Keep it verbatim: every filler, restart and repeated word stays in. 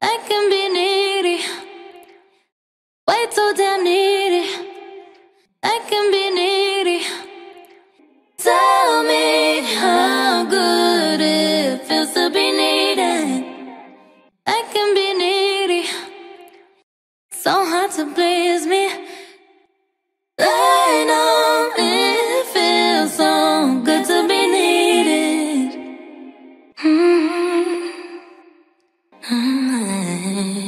I can be needy, way too damn needy. I can be needy. Tell me how good it feels to be needed. I can be needy, so hard to please me. I know it feels so good to be needed. Mm-hmm.